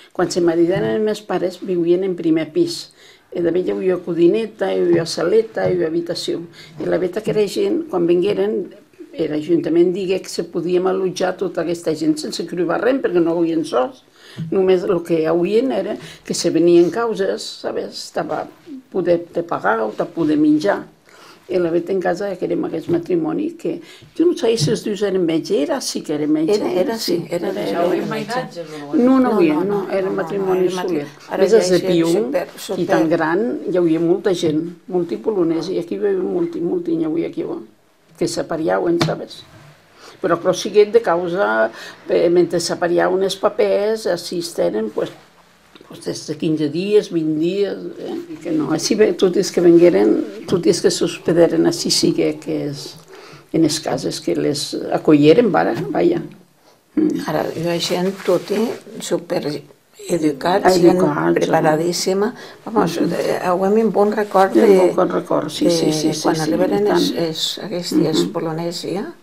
Quan se maridaren els meus pares vivien en primer pis. I de hi havia codineta, hi havia saleta, hi havia habitació. I la veritat que era gent, quan vingueren, l'Ajuntament digué que se podíem allotjar tota aquesta gent sense cribar res, perquè no havien sols. Només el que hi havia era que se venien causes, sabes, estava poder pagar o poder menjar. I la veritat en casa que érem aquest matrimoni que jo no sé si els dius eren metge, sí que era metge. Era, sí. Ja ho havien mainatge? No, era matrimoni soler. Més els de Pium, i tan gran, hi havia molta gent, molti polonesi, i aquí hi havia molti hi havia aquí, que s'apariaven, sabes? Però prosiguet de causa, mentre s'apariaven els papers, així tenen, pues, des de 15 dies, 20 dies, que no. Així tots els que vengueren, tots els que s'hospedaren així sigue que és en les cases que les acolleren, vaja. Ara, hi ha gent tota supereducats, gent preparadíssima. Vamos, hem un bon record de sí. quan arribaren aquests dies Polonèsia.